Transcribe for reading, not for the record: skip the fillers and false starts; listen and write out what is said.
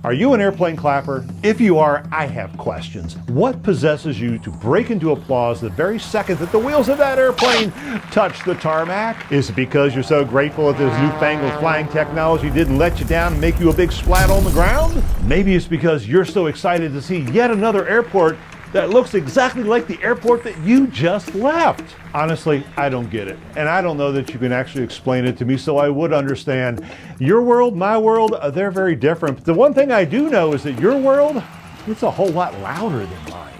Are you an airplane clapper? If you are, I have questions. What possesses you to break into applause the very second that the wheels of that airplane touch the tarmac? Is it because you're so grateful that this newfangled flying technology didn't let you down and make you a big splat on the ground? Maybe it's because you're so excited to see yet another airport that looks exactly like the airport that you just left. Honestly, I don't get it. And I don't know that you can actually explain it to me so I would understand. Your world, my world, they're very different. But the one thing I do know is that your world, it's a whole lot louder than mine.